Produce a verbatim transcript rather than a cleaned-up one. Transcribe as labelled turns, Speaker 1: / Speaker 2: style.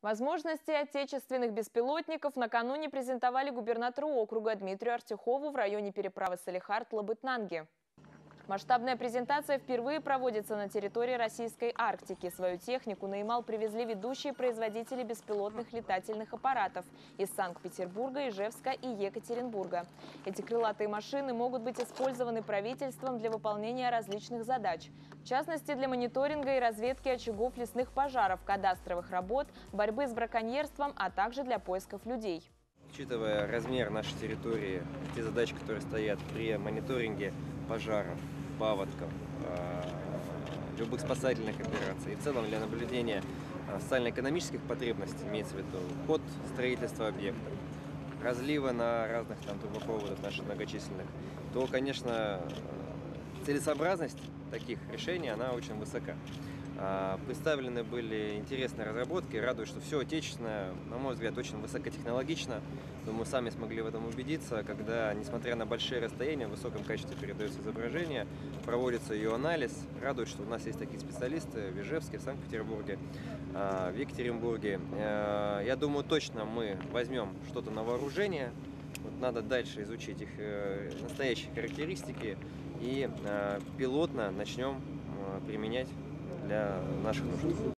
Speaker 1: Возможности отечественных беспилотников накануне презентовали губернатору округа Дмитрию Артюхову в районе переправы Салехард-Лабытнанги. Масштабная презентация впервые проводится на территории российской Арктики. Свою технику на Ямал привезли ведущие производители беспилотных летательных аппаратов из Санкт-Петербурга, Ижевска и Екатеринбурга. Эти крылатые машины могут быть использованы правительством для выполнения различных задач. В частности, для мониторинга и разведки очагов лесных пожаров, кадастровых работ, борьбы с браконьерством, а также для поисков людей.
Speaker 2: Учитывая размер нашей территории, те задачи, которые стоят при мониторинге пожаров, паводков, любых спасательных операций и в целом для наблюдения социально-экономических потребностей, имеется в виду ход строительства объектов, разлива на разных там трубопроводах наших многочисленных, то, конечно, целесообразность таких решений, она очень высока. Представлены были интересные разработки, радует, что все отечественное, на мой взгляд, очень высокотехнологично. Думаю, сами смогли в этом убедиться, когда, несмотря на большие расстояния, в высоком качестве передается изображение, проводится ее анализ. Радует, что у нас есть такие специалисты в Ижевске, в Санкт-Петербурге, в Екатеринбурге. Я думаю, точно мы возьмем что-то на вооружение. Вот надо дальше изучить их настоящие характеристики и пилотно начнем применять для наших нужд.